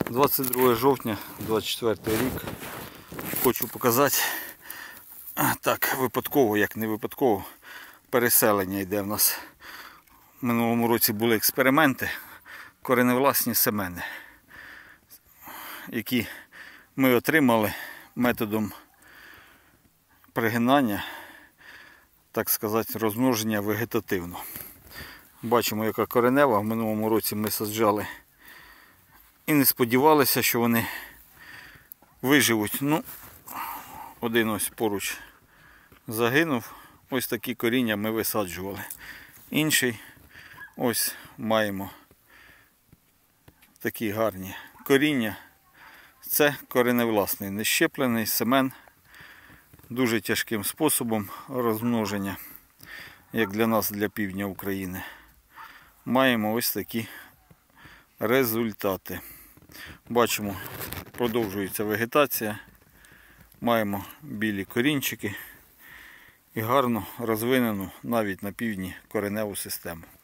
22 жовтня 24 рік. Хочу показати, так, випадково, як не випадково, переселення йде в нас. В минулому році були експерименти, кореневласні семени, які ми отримали методом пригинання, так сказати, розмноження вегетативно. Бачимо, яка коренева. В минулому році ми саджали і не сподівалися, що вони виживуть. Ну, один ось поруч загинув. Ось такі коріння ми висаджували. Інший, ось маємо такі гарні коріння. Це кореневласний, нещеплений семен. Дуже тяжким способом розмноження, як для нас, для півдня України. Маємо ось такі результати. Бачимо, продовжується вегетація. Маємо білі корінчики і гарно розвинену навіть на півдні кореневу систему.